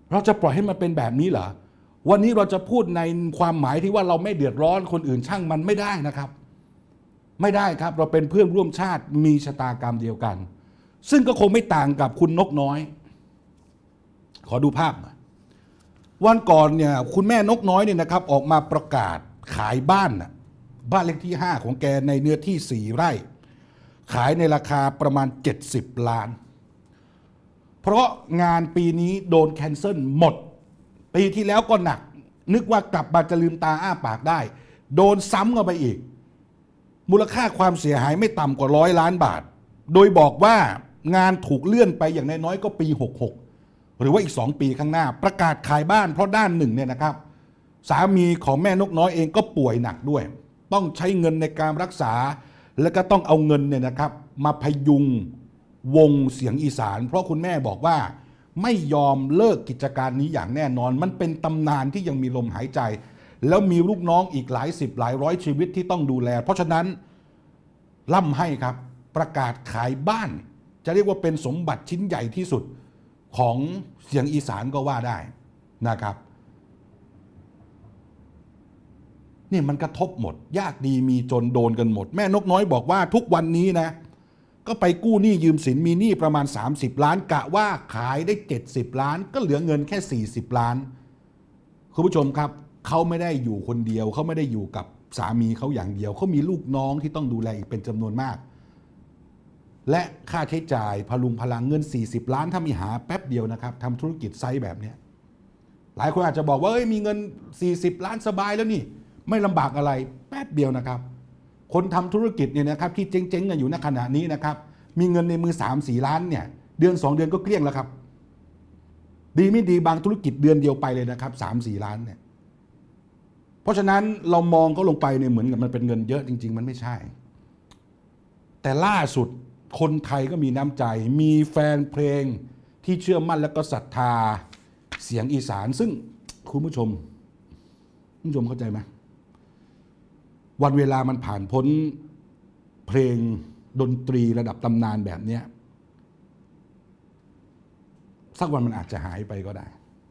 เราจะปล่อยให้มันเป็นแบบนี้เหรอวันนี้เราจะพูดในความหมายที่ว่าเราไม่เดือดร้อนคนอื่นช่างมันไม่ได้นะครับไม่ได้ครับเราเป็นเพื่อนร่วมชาติมีชะตากรรมเดียวกันซึ่งก็คงไม่ต่างกับคุณนกน้อยขอดูภาพหน่อยวันก่อนเนี่ยคุณแม่นกน้อยเนี่ยนะครับออกมาประกาศขายบ้านเลขที่5ของแกในเนื้อที่4 ไร่ขายในราคาประมาณ70 ล้านเพราะงานปีนี้โดนแคนเซิลหมดปีที่แล้วก็หนักนึกว่ากลับมาจะลืมตาอ้าปากได้โดนซ้ำเข้าไปอีกมูลค่าความเสียหายไม่ต่ำกว่า100 ล้านบาทโดยบอกว่างานถูกเลื่อนไปอย่างน้อยๆก็ปี66หรือว่าอีก2 ปีข้างหน้าประกาศขายบ้านเพราะด้านหนึ่งเนี่ยนะครับสามีของแม่นกน้อยเองก็ป่วยหนักด้วยต้องใช้เงินในการรักษาแล้วก็ต้องเอาเงินเนี่ยนะครับมาพยุงวงเสียงอีสานเพราะคุณแม่บอกว่าไม่ยอมเลิกกิจการนี้อย่างแน่นอนมันเป็นตำนานที่ยังมีลมหายใจแล้วมีลูกน้องอีกหลายสิบหลายร้อยชีวิตที่ต้องดูแลเพราะฉะนั้นล่ำให้ครับประกาศขายบ้านจะเรียกว่าเป็นสมบัติชิ้นใหญ่ที่สุดของเสียงอีสานก็ว่าได้นะครับนี่มันกระทบหมดยากดีมีจนโดนกันหมดแม่นกน้อยบอกว่าทุกวันนี้นะก็ไปกู้หนี้ยืมสินมีหนี้ประมาณ30 ล้านกะว่าขายได้70 ล้านก็เหลือเงินแค่40 ล้านคุณผู้ชมครับเขาไม่ได้อยู่คนเดียวเขาไม่ได้อยู่กับสามีเขาอย่างเดียวเขามีลูกน้องที่ต้องดูแลอีกเป็นจำนวนมากและค่าใช้จ่ายพลุงพลังเงิน40 ล้านถ้ามีหาแป๊บเดียวนะครับทำธุรกิจไซส์แบบนี้หลายคนอาจจะบอกว่ามีเงิน40 ล้านสบายแล้วนี่ไม่ลำบากอะไรแป๊บเดียวนะครับคนทำธุรกิจเนี่ยนะครับที่เจ๊งๆกันอยู่ณขณะนี้นะครับมีเงินในมือ3-4 ล้านเนี่ยเดือน2 เดือนก็เกลี้ยงแล้วครับดีไม่ดีบางธุรกิจเดือนเดียวไปเลยนะครับ3-4 ล้านเนี่ยเพราะฉะนั้นเรามองก็ลงไปเนี่ยเหมือนกับมันเป็นเงินเยอะจริงๆมันไม่ใช่แต่ล่าสุดคนไทยก็มีน้ำใจมีแฟนเพลงที่เชื่อมั่นและก็ศรัทธาเสียงอีสานซึ่งคุณผู้ชมเข้าใจไหมวันเวลามันผ่านพ้นเพลงดนตรีระดับตำนานแบบนี้สักวันมันอาจจะหายไปก็ได้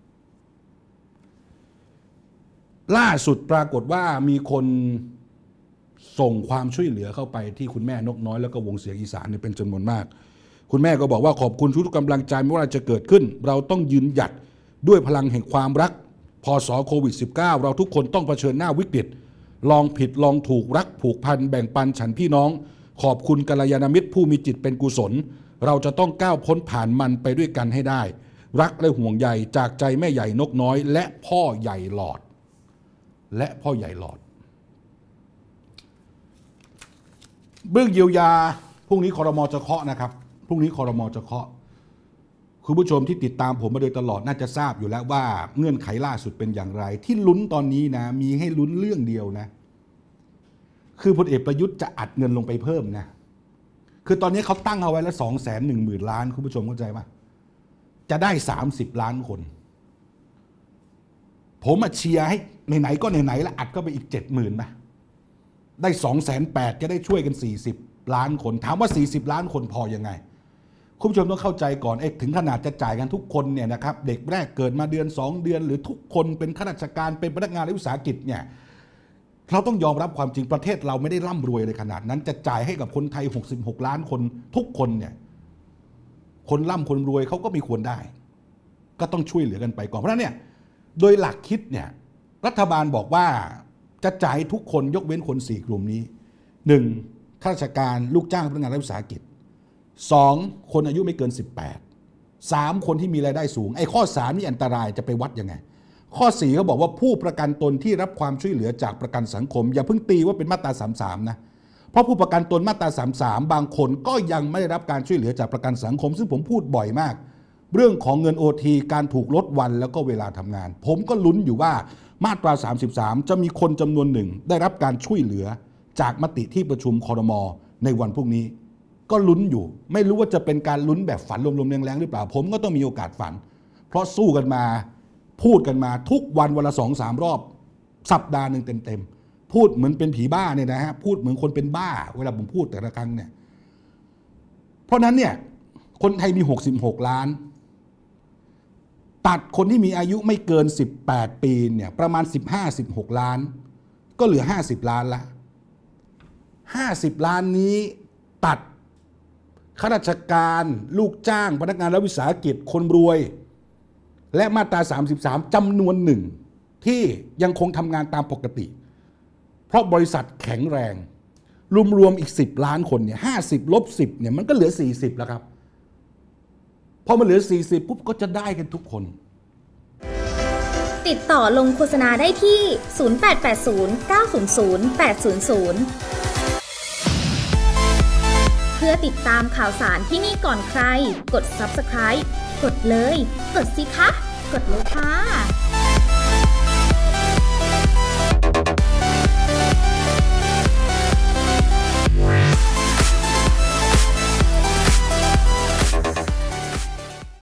ล่าสุดปรากฏว่ามีคนส่งความช่วยเหลือเข้าไปที่คุณแม่นกน้อยแล้วก็วงเสียงอีสานเป็นจำนวนมากคุณแม่ก็บอกว่าขอบคุณทุกกำลังใจไม่ว่าอะไรจะเกิดขึ้นเราต้องยืนหยัดด้วยพลังแห่งความรักพศโควิด -19 เราทุกคนต้องเผชิญหน้าวิกฤตลองผิดลองถูกรักผูกพันแบ่งปันฉันพี่น้องขอบคุณกัลยาณมิตรผู้มีจิตเป็นกุศลเราจะต้องก้าวพ้นผ่านมันไปด้วยกันให้ได้รักและห่วงใยจากใจแม่ใหญ่นกน้อยและพ่อใหญ่หลอดเรื่องเยียวยาพรุ่งนี้ครม.จะเคาะนะครับพรุ่งนี้ครม.จะเคาะคุณผู้ชมที่ติดตามผมมาโดยตลอดน่าจะทราบอยู่แล้วว่าเงื่อนไขล่าสุดเป็นอย่างไรที่ลุ้นตอนนี้นะมีให้ลุ้นเรื่องเดียวนะคือพลเอกประยุทธ์จะอัดเงินลงไปเพิ่มนะคือตอนนี้เขาตั้งเอาไว้แล้ว210,000 ล้านคุณผู้ชมเข้าใจไหมจะได้30 ล้านคนผมมาเชียร์ให้ไหนๆก็ไหนๆแล้วอัดก็ไปอีก70,000นะได้280,000จะได้ช่วยกัน40 ล้านคนถามว่า40 ล้านคนพอยังไงคุณผู้ชมต้องเข้าใจก่อนถึงขนาดจะจ่ายกันทุกคนเนี่ยนะครับเด็กแรกเกิดมาเดือน2 เดือนหรือทุกคนเป็นข้าราชการเป็นพนักงานรัฐวิสาหกิจเนี่ยเราต้องยอมรับความจริงประเทศเราไม่ได้ร่ำรวยเลยขนาดนั้นจะจ่ายให้กับคนไทย66 ล้านคนทุกคนเนี่ยคนร่ำคนรวยเขาก็ไม่ควรได้ก็ต้องช่วยเหลือกันไปก่อนเพราะฉะนั้นเนี่ยโดยหลักคิดเนี่ยรัฐบาลบอกว่าจะจ่ายทุกคนยกเว้นคน4 กลุ่มนี้ 1. ข้าราชการลูกจ้างพนักงานรัฐวิสาหกิจ 2. คนอายุไม่เกิน18 3. คนที่มีรายได้สูงข้อ3นี่อันตรายจะไปวัดยังไงข้อ4เขาบอกว่าผู้ประกันตนที่รับความช่วยเหลือจากประกันสังคมอย่าเพิ่งตีว่าเป็นมาตรา33นะเพราะผู้ประกันตนมาตรา33บางคนก็ยังไม่ได้รับการช่วยเหลือจากประกันสังคมซึ่งผมพูดบ่อยมากเรื่องของเงิน OT การถูกลดวันแล้วก็เวลาทำงานผมก็ลุ้นอยู่ว่ามาตรา33จะมีคนจำนวนหนึ่งได้รับการช่วยเหลือจากมติที่ประชุมครม.ในวันพรุ่งนี้ก็ลุ้นอยู่ไม่รู้ว่าจะเป็นการลุ้นแบบฝันลมๆแรงๆหรือเปล่าผมก็ต้องมีโอกาสฝันเพราะสู้กันมาพูดกันมาทุกวันละ 2-3 รอบสัปดาห์หนึ่งเต็มๆพูดเหมือนเป็นผีบ้าเนี่ยนะฮะพูดเหมือนคนเป็นบ้าเวลาผมพูดแต่ละครั้งเนี่ยเพราะนั้นเนี่ยคนไทยมี66 ล้านตัดคนที่มีอายุไม่เกิน18ปีเนี่ยประมาณ15-16 ล้านก็เหลือ50ล้านละ50ล้านนี้ตัดข้าราชการลูกจ้างพนักงานรัฐวิสาหกิจคนรวยและมาตรา33จำนวนหนึ่งที่ยังคงทำงานตามปกติเพราะบริษัทแข็งแรงรวมๆอีก10ล้านคนเนี่ย50ลบ10เนี่ยมันก็เหลือ40แล้วครับพอมันเหลือ40ปุ๊บก็จะได้กันทุกคนติดต่อลงโฆษณาได้ที่ 0880 900 800 เพื่อติดตามข่าวสารที่นี่ก่อนใครกด Subscribe กดเลยกดสิคะกดเลยค่ะ